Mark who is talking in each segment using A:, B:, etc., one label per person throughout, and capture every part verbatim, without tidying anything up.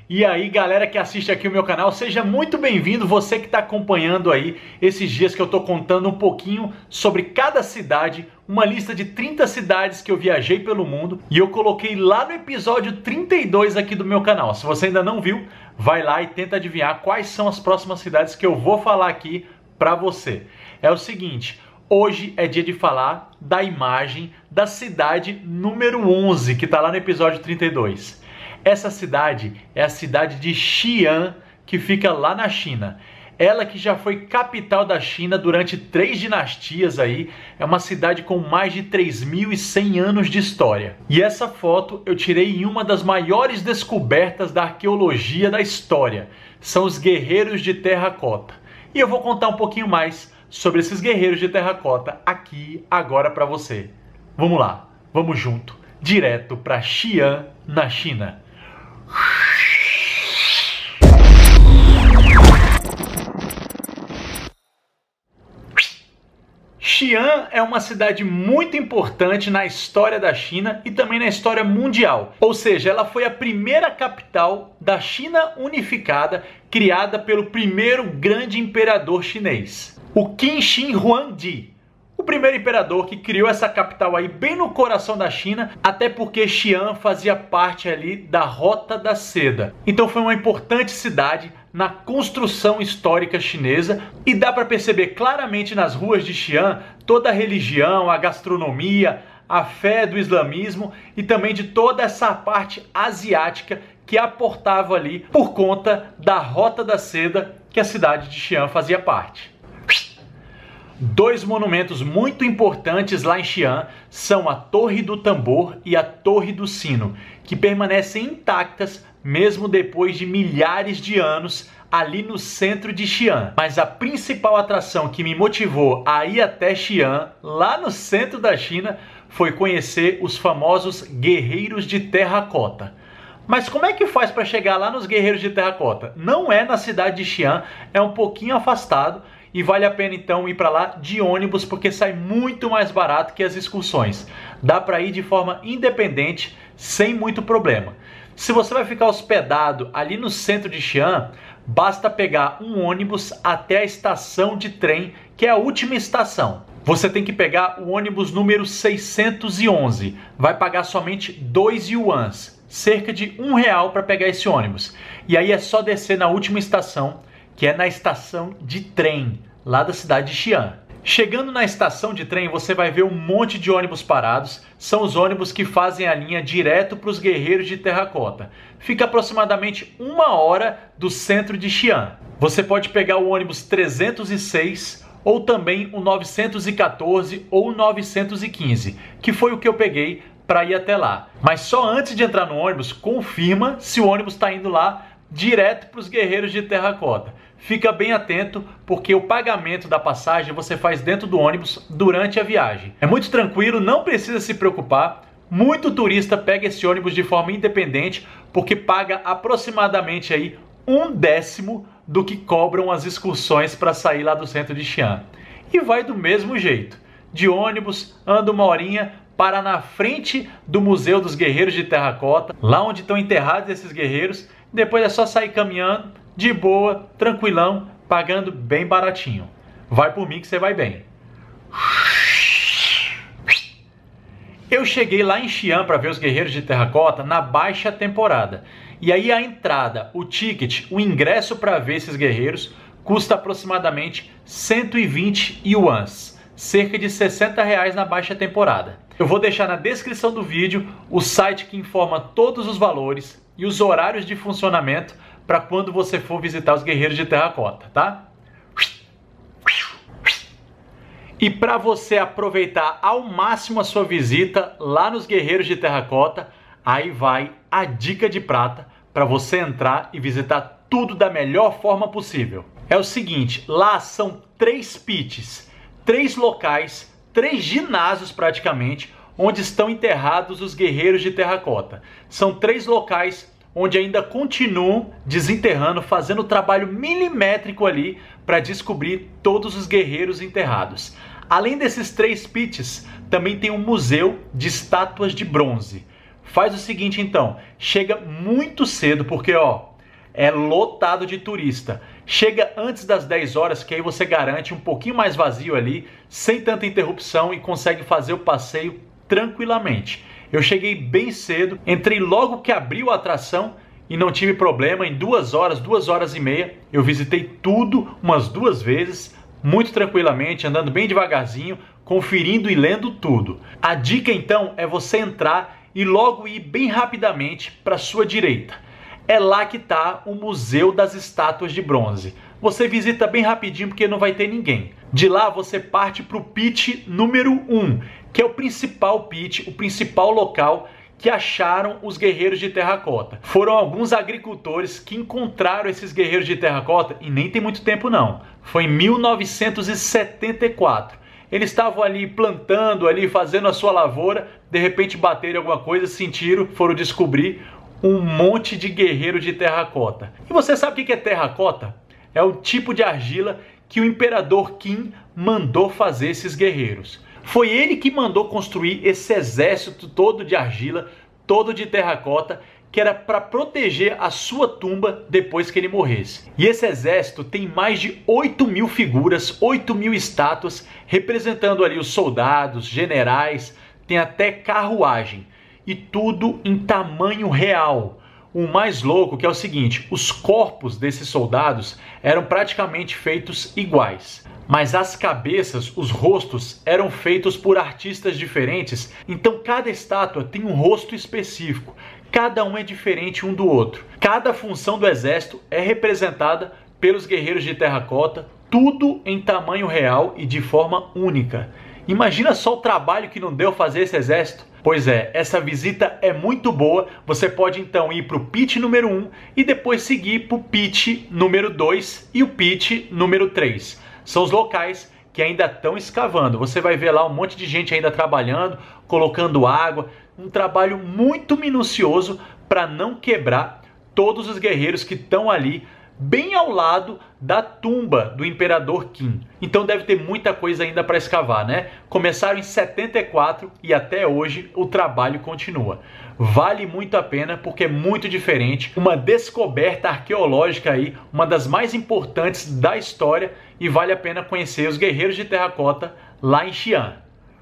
A: E aí, galera que assiste aqui o meu canal, seja muito bem-vindo, você que está acompanhando aí esses dias que eu estou contando um pouquinho sobre cada cidade, uma lista de trinta cidades que eu viajei pelo mundo e eu coloquei lá no episódio trinta e dois aqui do meu canal. Se você ainda não viu, vai lá e tenta adivinhar quais são as próximas cidades que eu vou falar aqui para você. É o seguinte, hoje é dia de falar da imagem da cidade número onze, que está lá no episódio trinta e dois. Essa cidade é a cidade de Xi'an, que fica lá na China. Ela que já foi capital da China durante três dinastias aí, é uma cidade com mais de três mil e cem anos de história. E essa foto eu tirei em uma das maiores descobertas da arqueologia da história. São os guerreiros de terracota. E eu vou contar um pouquinho mais sobre esses guerreiros de terracota aqui agora para você. Vamos lá, vamos junto, direto para Xi'an, na China. Xi'an é uma cidade muito importante na história da China e também na história mundial. Ou seja, ela foi a primeira capital da China unificada, criada pelo primeiro grande imperador chinês, o Qin Shi Huangdi. O primeiro imperador que criou essa capital aí bem no coração da China, até porque Xi'an fazia parte ali da Rota da Seda. Então foi uma importante cidade na construção histórica chinesa e dá para perceber claramente nas ruas de Xi'an toda a religião, a gastronomia, a fé do islamismo e também de toda essa parte asiática que aportava ali por conta da Rota da Seda que a cidade de Xi'an fazia parte. Dois monumentos muito importantes lá em Xi'an são a Torre do Tambor e a Torre do Sino, que permanecem intactas mesmo depois de milhares de anos ali no centro de Xi'an. Mas a principal atração que me motivou a ir até Xi'an, lá no centro da China, foi conhecer os famosos guerreiros de terracota. Mas como é que faz para chegar lá nos guerreiros de terracota? Não é na cidade de Xi'an, é um pouquinho afastado. E vale a pena então ir para lá de ônibus porque sai muito mais barato que as excursões. Dá para ir de forma independente, sem muito problema. Se você vai ficar hospedado ali no centro de Xi'an, basta pegar um ônibus até a estação de trem, que é a última estação. Você tem que pegar o ônibus número seiscentos e onze. Vai pagar somente dois yuans, cerca de um real para pegar esse ônibus. E aí é só descer na última estação, que é na estação de trem, lá da cidade de Xi'an. Chegando na estação de trem, você vai ver um monte de ônibus parados. São os ônibus que fazem a linha direto para os guerreiros de terracota. Fica aproximadamente uma hora do centro de Xi'an. Você pode pegar o ônibus trezentos e seis ou também o novecentos e quatorze ou o novecentos e quinze, que foi o que eu peguei para ir até lá. Mas só antes de entrar no ônibus, confirma se o ônibus está indo lá direto para os guerreiros de terracota. Fica bem atento porque o pagamento da passagem você faz dentro do ônibus durante a viagem. É muito tranquilo, não precisa se preocupar. Muito turista pega esse ônibus de forma independente porque paga aproximadamente aí um décimo do que cobram as excursões para sair lá do centro de Xi'an. E vai do mesmo jeito. De ônibus, anda uma horinha, para na frente do Museu dos Guerreiros de Terracota, lá onde estão enterrados esses guerreiros. Depois é só sair caminhando, de boa, tranquilão, pagando bem baratinho. Vai por mim que você vai bem. Eu cheguei lá em Xi'an para ver os guerreiros de terracota na baixa temporada. E aí a entrada, o ticket, o ingresso para ver esses guerreiros custa aproximadamente cento e vinte yuans, cerca de sessenta reais na baixa temporada. Eu vou deixar na descrição do vídeo o site que informa todos os valores e os horários de funcionamento para quando você for visitar os guerreiros de terracota, tá? E para você aproveitar ao máximo a sua visita lá nos guerreiros de terracota, aí vai a dica de prata para você entrar e visitar tudo da melhor forma possível. É o seguinte, lá são três pits, três locais, três ginásios praticamente, onde estão enterrados os guerreiros de terracota. São três locais onde ainda continuam desenterrando, fazendo o trabalho milimétrico ali para descobrir todos os guerreiros enterrados. Além desses três pits, também tem um museu de estátuas de bronze. Faz o seguinte então, chega muito cedo, porque ó, é lotado de turista. Chega antes das dez horas, que aí você garante um pouquinho mais vazio ali, sem tanta interrupção, e consegue fazer o passeio tranquilamente. Eu cheguei bem cedo, entrei logo que abriu a atração e não tive problema. Em duas horas, duas horas e meia, eu visitei tudo umas duas vezes, muito tranquilamente, andando bem devagarzinho, conferindo e lendo tudo. A dica então é você entrar e logo ir bem rapidamente para sua direita. É lá que está o Museu das Estátuas de Bronze. Você visita bem rapidinho porque não vai ter ninguém. De lá você parte para o pit número um, que é o principal pit, o principal local que acharam os guerreiros de terracota. Foram alguns agricultores que encontraram esses guerreiros de terracota, e nem tem muito tempo não. Foi em mil novecentos e setenta e quatro. Eles estavam ali plantando, ali fazendo a sua lavoura, de repente bateram alguma coisa, sentiram, foram descobrir um monte de guerreiro de terracota. E você sabe o que é terracota? É o tipo de argila que o imperador Qin mandou fazer esses guerreiros. Foi ele que mandou construir esse exército todo de argila, todo de terracota, que era para proteger a sua tumba depois que ele morresse. E esse exército tem mais de oito mil figuras, oito mil estátuas, representando ali os soldados, generais, tem até carruagem. E tudo em tamanho real. O mais louco que é o seguinte, os corpos desses soldados eram praticamente feitos iguais. Mas as cabeças, os rostos, eram feitos por artistas diferentes, então cada estátua tem um rosto específico. Cada um é diferente um do outro. Cada função do exército é representada pelos guerreiros de terracota, tudo em tamanho real e de forma única. Imagina só o trabalho que não deu fazer esse exército. Pois é, essa visita é muito boa. Você pode então ir para o pit número um e depois seguir para o pit número dois e o pit número três. São os locais que ainda estão escavando. Você vai ver lá um monte de gente ainda trabalhando, colocando água. Um trabalho muito minucioso para não quebrar todos os guerreiros que estão ali bem ao lado da tumba do imperador Qin. Então deve ter muita coisa ainda para escavar, né? Começaram em setenta e quatro e até hoje o trabalho continua. Vale muito a pena porque é muito diferente, uma descoberta arqueológica aí, uma das mais importantes da história, e vale a pena conhecer os guerreiros de terracota lá em Xi'an.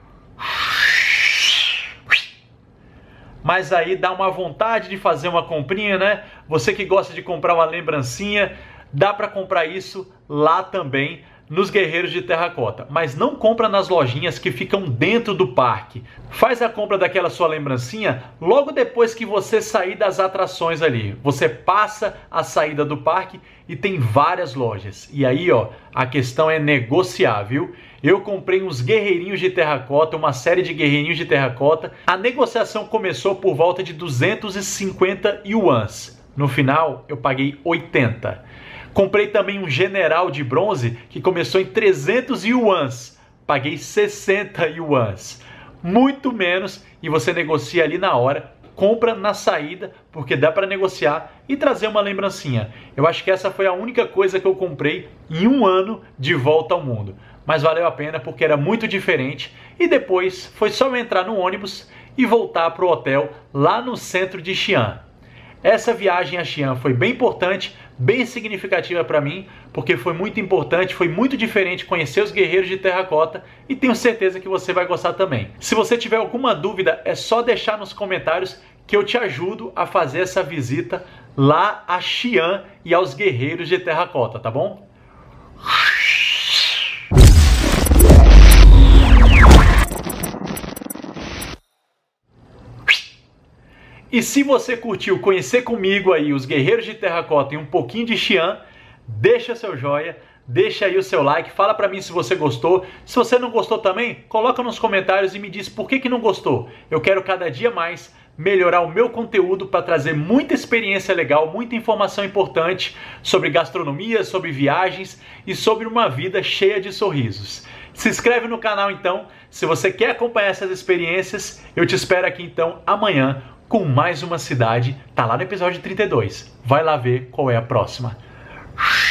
A: Mas aí dá uma vontade de fazer uma comprinha, né? Você que gosta de comprar uma lembrancinha, dá para comprar isso lá também nos guerreiros de terracota. Mas não compra nas lojinhas que ficam dentro do parque. Faz a compra daquela sua lembrancinha logo depois que você sair das atrações ali. Você passa a saída do parque e tem várias lojas. E aí, ó, a questão é negociar, viu? Eu comprei uns guerreirinhos de terracota, uma série de guerreirinhos de terracota. A negociação começou por volta de duzentos e cinquenta yuans. No final, eu paguei oitenta. Comprei também um general de bronze que começou em trezentos yuans. Paguei sessenta yuans. Muito menos, e você negocia ali na hora. Compra na saída, porque dá para negociar e trazer uma lembrancinha. Eu acho que essa foi a única coisa que eu comprei em um ano de volta ao mundo. Mas valeu a pena porque era muito diferente. E depois foi só eu entrar no ônibus e voltar para o hotel lá no centro de Xi'an. Essa viagem a Xi'an foi bem importante, bem significativa para mim, porque foi muito importante, foi muito diferente conhecer os guerreiros de terracota e tenho certeza que você vai gostar também. Se você tiver alguma dúvida, é só deixar nos comentários que eu te ajudo a fazer essa visita lá a Xi'an e aos guerreiros de terracota, tá bom? E se você curtiu conhecer comigo aí os guerreiros de terracota e um pouquinho de Xi'an, deixa seu joinha, deixa aí o seu like, fala pra mim se você gostou. Se você não gostou também, coloca nos comentários e me diz por que que não gostou. Eu quero cada dia mais melhorar o meu conteúdo para trazer muita experiência legal, muita informação importante sobre gastronomia, sobre viagens e sobre uma vida cheia de sorrisos. Se inscreve no canal então, se você quer acompanhar essas experiências. Eu te espero aqui então amanhã com mais uma cidade, tá lá no episódio trinta e dois. Vai lá ver qual é a próxima.